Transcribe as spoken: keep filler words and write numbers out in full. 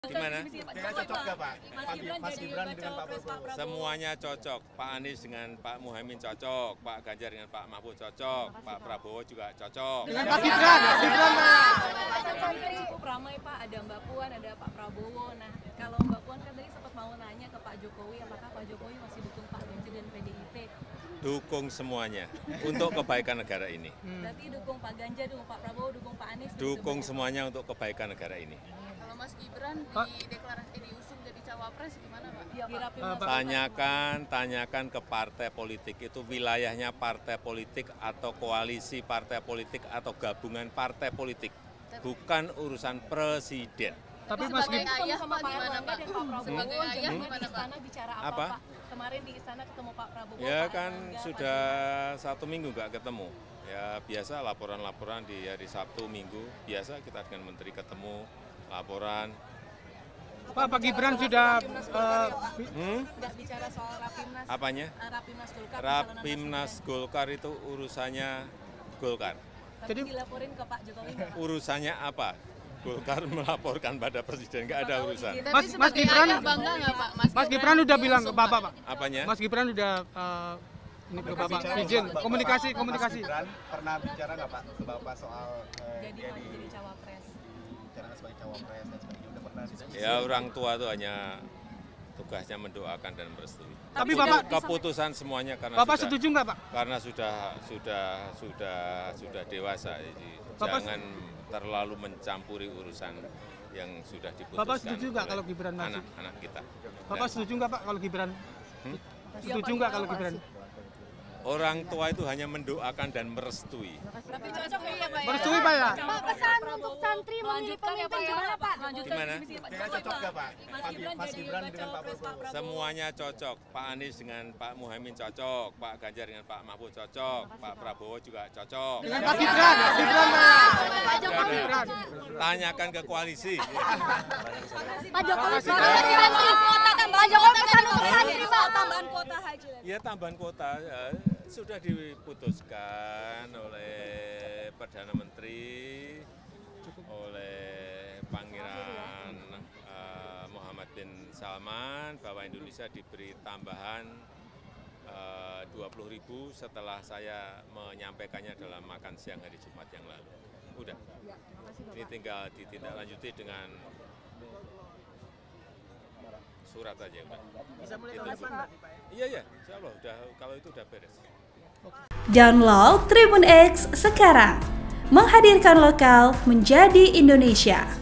Gimana? Cocok nggak Pak? Mas Gibran dengan Pak Prabowo? Semuanya cocok. Pak Anies dengan Pak Muhaimin cocok, Pak Ganjar dengan Pak Mahfud cocok, Pak Prabowo juga cocok. Dengan Pak Gibran, Pak Gibran Pak. Cukup ramai Pak, ada Mbak Puan, ada Pak Prabowo. Nah, kalau Mbak Puan kan tadi sempat mau nanya ke Pak Jokowi, apakah Pak Jokowi masih dukung Pak Ganjar dan P D I P? Dukung semuanya untuk kebaikan negara ini. Berarti dukung Pak Ganjar, dukung Pak Prabowo, dukung Pak Anies. Dukung semuanya untuk kebaikan negara ini. Kalau Mas Gibran di deklarasi diusung jadi cawapres gimana Pak? Ya, Pak. Tanyakan, tanyakan ke partai politik itu wilayahnya partai politik atau koalisi partai politik atau gabungan partai politik, bukan urusan presiden. Tapi Mas sebagai ayah sama Pak Pak gimana Erlangga Pak? dan Pak Prabowo, Sebagai ayah jangan gimana di Pak? istana bicara apa, Apa? Pak? Kemarin di istana ketemu Pak Prabowo. Ya Pak kan Erlangga, sudah Pak satu minggu nggak ketemu. Ya biasa laporan-laporan di hari Sabtu Minggu, biasa kita dengan menteri ketemu, laporan. Pak, Pak Gibran sudah uh, Hmm? nggak bicara soal Rapimnas. Apanya? uh, Rapimnas Golkar. Rapimnas Golkar itu urusannya Golkar. Tapi Jadi- dilaporin ke Pak Jokowi nggak, Pak? Urusannya apa? Golkar melaporkan pada presiden, nggak ada urusan. Tapi Mas- Mas sebagai Gibran- ayah bangga nggak Pak? Mas, Mas Gibran udah bilang ke diusung, Bapak, Pak? Pak. Apanya? Mas Gibran udah uh, ini ke Bapak izin komunikasi komunikasi. Mas Gibran pernah bicara nggak Pak ke Bapak soal eh, Jadi dia mau di jadi cawapres. bicara sebagai cawapres dan sebagainya udah pernah diskusi? Ya orang tua itu hanya tugasnya mendoakan dan merestui. Tapi sudah Bapak- Keputusan semuanya karena Bapak sudah, setuju nggak Pak? karena sudah sudah sudah sudah dewasa. Jadi Bapak- jangan terlalu mencampuri urusan yang sudah diputuskan. Bapak setuju nggak oleh kalau Gibran maju? anak-anak kita? Bapak Dan setuju nggak Pak kalau Gibran? Hmm? Setuju nggak kalau Gibran? orang tua itu hanya mendoakan dan merestui. Tapi cocok ya Pak ya? Merestui Pak ya? Pak, pesan untuk santri memilih pemimpin gimana Pak? Gimana? Cocok nggak Pak? Mas Pak Gibran Mas jadi Gibran dengan Pak cawapres Pak Prabowo? Prabowo. Semuanya cocok. Pak Anies dengan Pak Muhaimin cocok, Pak Ganjar dengan Pak Mahfud cocok, Pak Prabowo juga cocok. Dengan Pak Gibran, Pak Gibran Pak. Pak Jokowi. Gibran. Tanyakan ke koalisi. Pak Jokowi tambahan kuota, tambahan Jokowi pesan untuk santri Pak, tambahan kuota haji. Ya tambahan kuota ya, sudah diputuskan oleh Perdana Menteri, oleh Pangeran eh, Muhammad bin Salman bahwa Indonesia diberi tambahan eh, dua puluh ribu setelah saya menyampaikannya dalam makan siang hari Jumat yang lalu. Udah, ini tinggal ditindaklanjuti dengan surat aja udah. Bisa mulai Itu tahun depan sudah. berarti, Pak ya? Iya ya, insya Allah udah, kalau itu udah beres. Download Tribun X sekarang, menghadirkan lokal menjadi Indonesia.